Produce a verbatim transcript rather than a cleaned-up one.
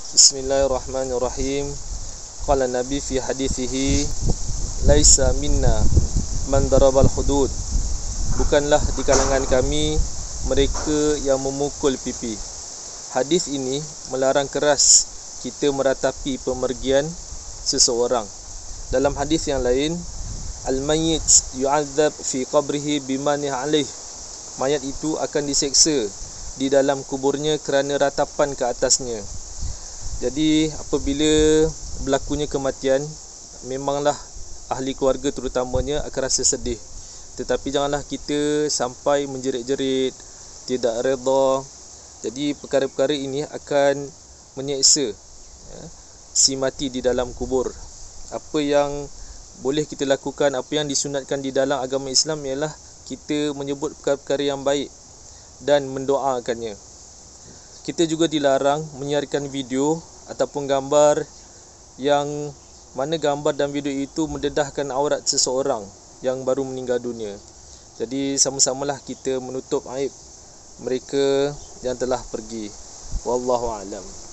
Bismillahirrahmanirrahim. Qala Nabi fi hadithihi, laisa minna man darabal hudud. Bukanlah di kalangan kami mereka yang memukul pipi. Hadis ini melarang keras kita meratapi pemergian seseorang. Dalam hadis yang lain, al-mayyit yu'adzab fi qabrihi bimani alaih. Mayat itu akan diseksa di dalam kuburnya kerana ratapan ke atasnya. Jadi apabila berlakunya kematian, memanglah ahli keluarga terutamanya akan rasa sedih. Tetapi janganlah kita sampai menjerit-jerit, tidak redha. Jadi perkara-perkara ini akan menyeksa ya, si mati di dalam kubur. Apa yang boleh kita lakukan, apa yang disunatkan di dalam agama Islam ialah kita menyebut perkara-perkara yang baik dan mendoakannya. Kita juga dilarang menyiarkan video ataupun gambar yang mana gambar dan video itu mendedahkan aurat seseorang yang baru meninggal dunia. Jadi sama-samalah kita menutup aib mereka yang telah pergi. Wallahu a'lam.